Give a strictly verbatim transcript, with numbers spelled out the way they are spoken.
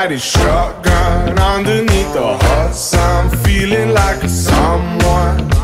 got his shotgun underneath the hot sun, feeling like a someone.